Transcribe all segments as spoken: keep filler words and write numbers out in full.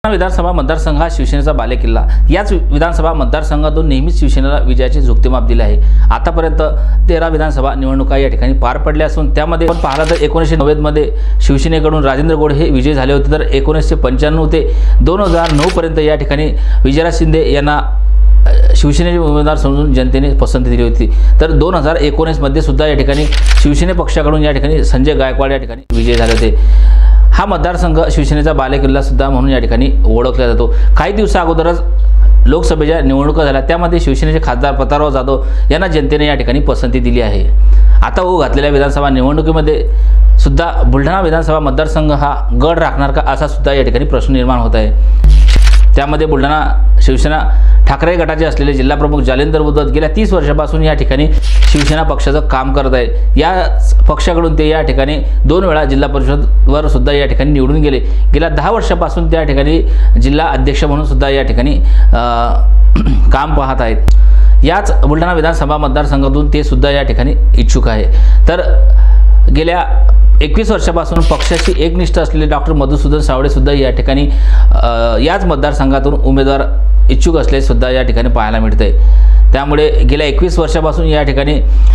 विधानसभा मतदारसंघ हा शिवसेनेचा बालेकिल्ला। याच विधानसभा मतदारसंघातून नेहमीच शिवसेनेला विजयाचे झुकते माप दिले आहे। आतापर्यंत तेरा विधानसभा निवडणुका या ठिकाणी पार पडल्या असून त्यामध्ये पण पाहिलं तर एकोणीसशे नव्वद मध्ये शिवसेनेकडून राजेंद्र गोड हे विजय झाले होते, तर एकोणीसशे पंच्याण्णव ते दोन हजार नऊ पर्यंत या ठिकाणी विजयराज शिंदे यांना शिवसेनेचे उमेदवार समजून जनतेने पसंती दिली होती। तर दोन हजार एकोणीस मध्ये सुद्धा या ठिकाणी शिवसेने पक्षाकडून या ठिकाणी संजय गायकवाड या ठिकाणी विजय झाले होते। हा मतदारसंघ शिवसेनेचा बालेकिल्ला सुद्धा म्हणून या ठिकाणी ओळखला जातो। काही दिवसा अगोदरच लोकसभेच्या निवडणुका झाल्या, त्यामध्ये शिवसेनेचे खासदार प्रतापराव जाधव यांना जनतेने या ठिकाणी पसंती दिली आहे। आता ओ घातलेल्या विधानसभा निवडणुकीमध्ये सुद्धा बुलढाणा विधानसभा मतदारसंघ हा गड राखणार का असा सुद्धा या ठिकाणी प्रश्न निर्माण होत आहे। त्यामध्ये बुलढाणा शिवसेना ठाकरे गटाचे असलेले जिल्हाप्रमुख जालिंदर बुद्धवत गेल्या तीस वर्षापासून या ठिकाणी शिवसेना पक्षाचं काम करत आहे। या पक्षाकडून ते या ठिकाणी दोन वेळा जिल्हा परिषदवर सुद्धा या ठिकाणी निवडून गेले। गेल्या दहा वर्षापासून त्या ठिकाणी जिल्हा अध्यक्ष म्हणून सुद्धा या ठिकाणी काम पाहत आहेत। याच बुलढाणा विधानसभा मतदारसंघातून ते सुद्धा या ठिकाणी इच्छुक आहे। तर गेल्या एकवीस वर्षापासून पक्षाची एकनिष्ठ असलेले डॉक्टर मधुसूदन सावळे सुद्धा या ठिकाणी याच मतदारसंघातून उमेदवार इच्छुक असले सुद्धा या ठिकाणी पाहायला मिळते। त्यामुळे गेल्या एकवीस वर्षापासून या ठिकाणी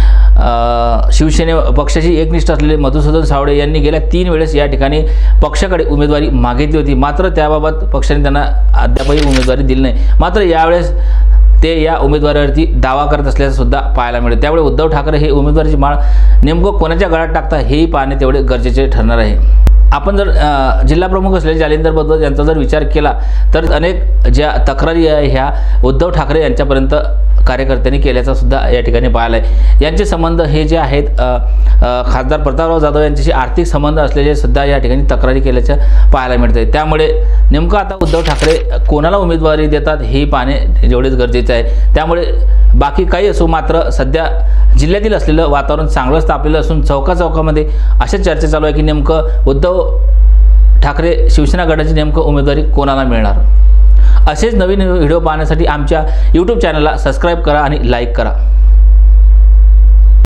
शिवसेने पक्षाची एकनिष्ठ असलेले मधुसूदन सावळे यांनी गेल्या तीन वेळेस या ठिकाणी पक्षाकडे उमेदवारी मागितली होती, मात्र त्याबाबत पक्षाने त्यांना अद्यापही उमेदवारी दिली नाही। मात्र यावेळेस ते या उमेदवारीवरती दावा करत असल्याचं सुद्धा पाहायला मिळेल। त्यामुळे उद्धव ठाकरे हे उमेदवारीची माळ नेमकं कोणाच्या गळ्यात टाकता हेही पाहणे तेवढे गरजेचे ठरणार आहे। आपण जर जिल्हा प्रमुख असलेले जालिंदर बुद्धवत यांचा जर विचार केला तर अनेक ज्या तक्रारी आहे ह्या उद्धव ठाकरे यांच्यापर्यंत कार्यकर्त्यांनी केल्याचा सुद्धा या ठिकाणी पाहिलं आहे। यांचे संबंध हे जे आहेत खासदार प्रतापराव जाधव यांच्याशी आर्थिक संबंध असलेले सुद्धा या ठिकाणी तक्रारी केल्याचं पाहायला मिळते। त्यामुळे नेमकं आता उद्धव ठाकरे कोणाला उमेदवारी देतात हे पाहणे जेवढेच गरजेचे आहे। त्यामुळे बाकी काही असो, मात्र सध्या जिल्ह्यातील असलेलं वातावरण चांगलंच तापलेलं असून चौका चौकामध्ये अशा चर्चा चालू आहे की नेमकं उद्धव ठाकरे शिवसेना गटाची नेमकं उमेदवारी कोणाला मिळणार। असेच नवीन व्हिडिओ पाहण्यासाठी आमच्या यूट्यूब चॅनलला सबस्क्राईब करा आणि लाईक करा।